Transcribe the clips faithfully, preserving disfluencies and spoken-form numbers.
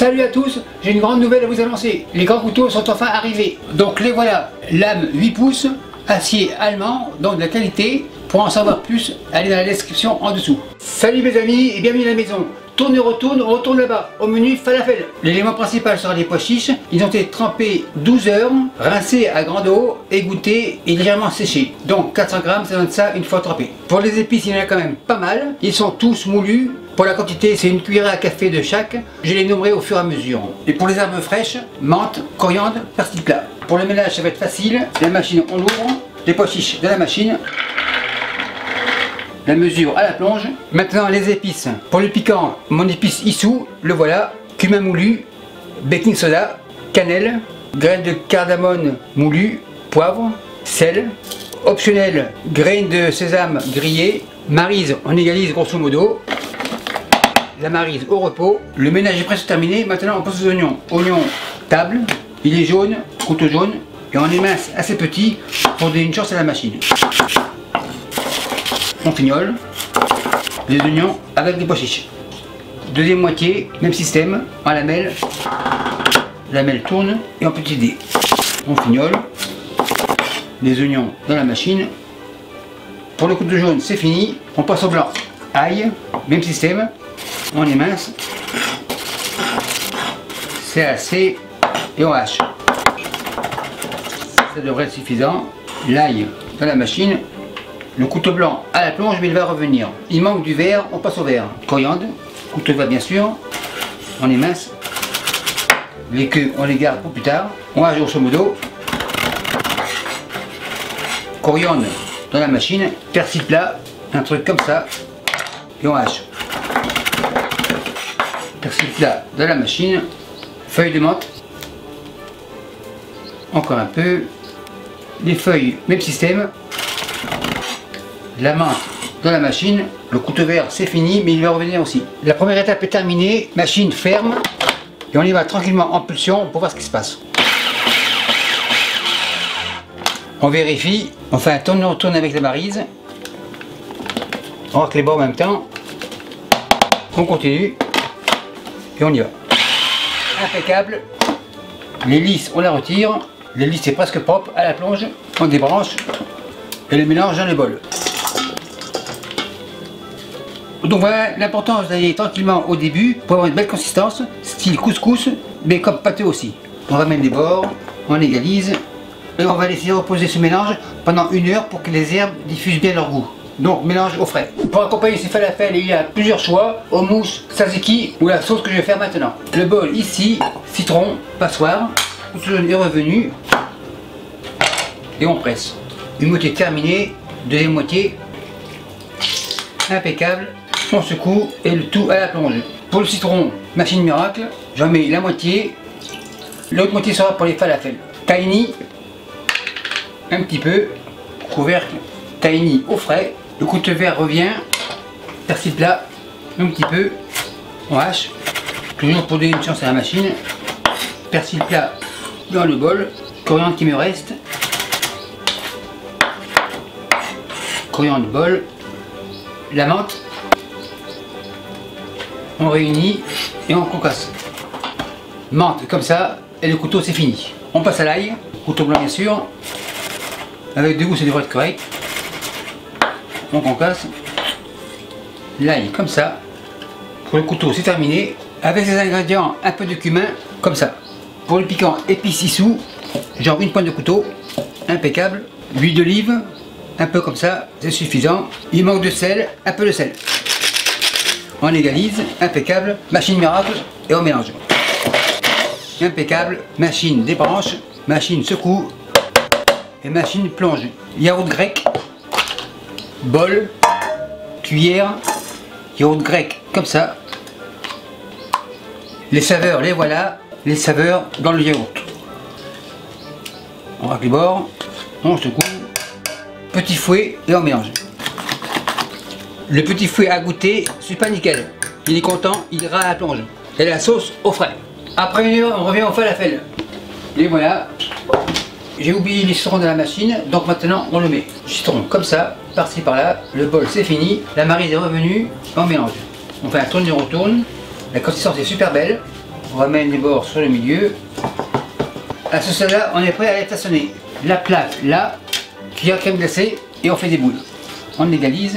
Salut à tous, j'ai une grande nouvelle à vous annoncer. Les grands couteaux sont enfin arrivés. Donc les voilà, lame huit pouces, acier allemand, donc de la qualité. Pour en savoir plus, allez dans la description en dessous. Salut mes amis et bienvenue à la maison. Tourne et retourne, on retourne là-bas, au menu falafel. L'élément principal sera les pois chiches. Ils ont été trempés douze heures, rincés à grande eau, égouttés et légèrement séchés. Donc quatre cents grammes, ça donne ça une fois trempé. Pour les épices, il y en a quand même pas mal. Ils sont tous moulus. Pour la quantité, c'est une cuillère à café de chaque. Je les nommerai au fur et à mesure. Et pour les herbes fraîches, menthe, coriandre, persil plat. Pour le ménage, ça va être facile. La machine, on l'ouvre. Les pois chiches de la machine. La mesure à la plonge. Maintenant les épices. Pour le piquant, mon épice issou, le voilà. Cumin moulu, baking soda, cannelle, graines de cardamone moulu, poivre, sel. Optionnel, graines de sésame grillées. Maryse, on égalise grosso modo. La maryse au repos. Le ménage est presque terminé. Maintenant on passe aux oignons. Oignon table. Il est jaune, couteau jaune. Et on émince assez petit pour donner une chance à la machine. On fignole les oignons avec des pois chiches. Deuxième moitié, même système, en lamelle. La lamelle tourne et en petit dé. On fignole les oignons dans la machine. Pour le couteau jaune, c'est fini. On passe au blanc. Ail, même système. On émince. C'est assez et on hache. Ça devrait être suffisant. L'ail dans la machine. Le couteau blanc à la plonge, mais il va revenir. Il manque du vert, on passe au vert. Coriandre, couteau vert bien sûr. On émince. Les queues, on les garde pour plus tard. On hache grosso modo. Coriandre dans la machine. Persil plat, un truc comme ça. Et on hache. Persil plat dans la machine. Feuilles de menthe. Encore un peu. Les feuilles, même système. La menthe dans la machine, le couteau vert c'est fini mais il va revenir aussi. La première étape est terminée, machine ferme et on y va tranquillement en pulsion pour voir ce qui se passe. On vérifie, on fait un tourne retourne avec la maryse, on racle les bords en même temps, on continue et on y va. Impeccable, les lisses on la retire, les lisses c'est presque propre à la plonge, on débranche et le mélange dans le bol. Donc voilà l'importance d'aller tranquillement au début pour avoir une belle consistance, style couscous, mais comme pâteux aussi. On ramène les bords, on égalise et on va laisser reposer ce mélange pendant une heure pour que les herbes diffusent bien leur goût. Donc mélange au frais. Pour accompagner ces falafels, il y a plusieurs choix, houmous, tzatziki ou la sauce que je vais faire maintenant. Le bol ici, citron, passoire, tout le jaune est revenu et on presse. Une moitié terminée, deuxième moitié, impeccable. On secoue et le tout à la plonge. Pour le citron, machine miracle, j'en mets la moitié. L'autre moitié sera pour les falafels. Tahini, un petit peu. Couvercle, tahini au frais. Le couteau vert revient. Persil plat, un petit peu. On hache. Toujours pour donner une chance à la machine. Persil plat dans le bol. Coriandre qui me reste. Coriandre bol. La menthe. On réunit et on concasse. Menthe comme ça et le couteau c'est fini. On passe à l'ail, couteau blanc bien sûr. Avec deux goûts ça devrait être correct. On concasse. L'ail comme ça. Pour le couteau c'est terminé. Avec ces ingrédients, un peu de cumin comme ça. Pour le piquant, épices issou, genre une pointe de couteau, impeccable. L'huile d'olive, un peu comme ça, c'est suffisant. Il manque de sel, un peu de sel. On égalise, impeccable, machine miracle et on mélange. Impeccable, machine débranche, machine secoue et machine plonge. Yaourt grec, bol, cuillère, yaourt grec comme ça. Les saveurs, les voilà, les saveurs dans le yaourt. On racle les bords, on secoue, petit fouet et on mélange. Le petit fouet à goûter, c'est pas nickel. Il est content, il ira à la plonge. Et la sauce au frais. Après une heure, on revient au falafel. Et voilà. J'ai oublié les citrons dans la machine, donc maintenant on le met. Citron comme ça, par-ci par-là. Le bol c'est fini. La maryse est revenue, on mélange. On fait un tourne et retourne. La consistance est super belle. On ramène les bords sur le milieu. À ce stade-là, on est prêt à les façonner. La plaque là, cuillère crème glacée et on fait des boules. On égalise.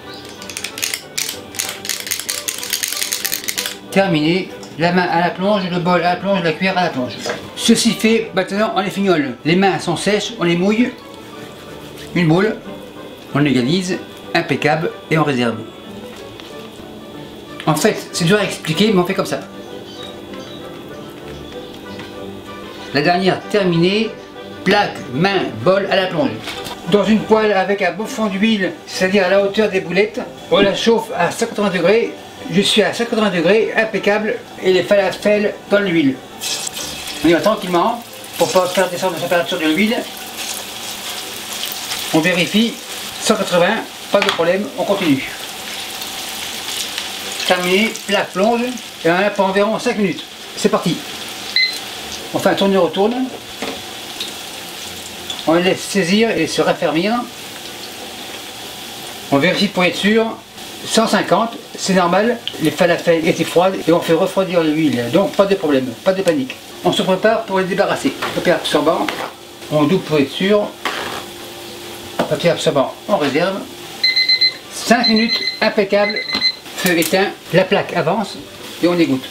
Terminé. La main à la plonge, le bol à la plonge, la cuillère à la plonge. Ceci fait, maintenant on les fignole. Les mains sont sèches, on les mouille. Une boule, on égalise, impeccable et on réserve. En fait, c'est dur à expliquer, mais on fait comme ça. La dernière terminée, plaque, main, bol à la plonge. Dans une poêle avec un beau fond d'huile, c'est-à-dire à la hauteur des boulettes, on la chauffe à cent quatre-vingts degrés. Je suis à cent quatre-vingts degrés, impeccable, et les falafels dans l'huile. On y va tranquillement, pour ne pas faire descendre la température de l'huile. On vérifie, cent quatre-vingts, pas de problème, on continue. Terminé, plaque plonge, et on en a pour environ cinq minutes. C'est parti. On fait un tourne-retourne. On les laisse saisir et se raffermir. On vérifie pour être sûr. cent cinquante, c'est normal, les falafels étaient froides et on fait refroidir l'huile, donc pas de problème, pas de panique. On se prépare pour les débarrasser. Papier absorbant, on double pour être sûr. Papier absorbant, on réserve. cinq minutes, impeccable, feu éteint, la plaque avance et on égoutte.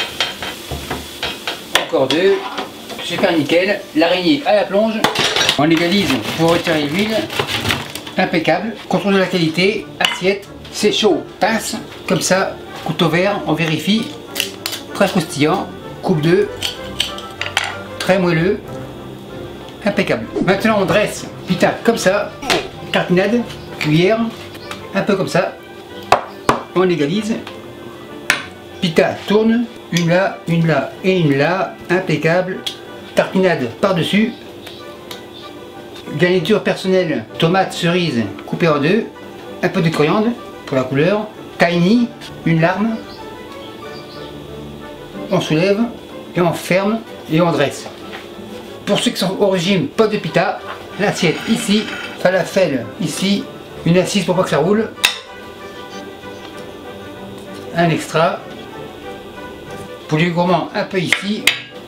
Encore deux, super nickel, l'araignée à la plonge. On égalise pour retirer l'huile, impeccable, contrôle de la qualité, assiette. C'est chaud, pince, comme ça, couteau vert, on vérifie, très croustillant, coupe deux, très moelleux, impeccable. Maintenant on dresse, pita comme ça, tartinade, cuillère, un peu comme ça, on égalise, pita tourne, une là, une là et une là, impeccable, tartinade par-dessus, garniture personnelle, tomate cerise coupée en deux, un peu de coriandre, pour la couleur, tahini, une larme, on soulève et on ferme et on dresse. Pour ceux qui sont au régime, pas de pita, l'assiette ici, falafel ici, une assise pour pas que ça roule, un extra, pour les gourmands un peu ici,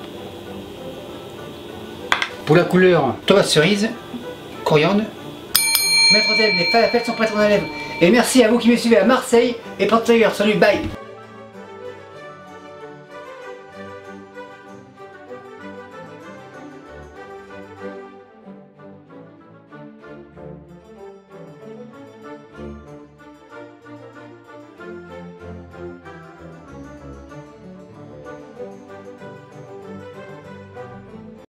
pour la couleur tomate cerise, coriandre. Maître d'Hôtel, les falafels sont prêts à la lèvre. Et merci à vous qui me suivez à Marseille et Portugal. Salut, bye.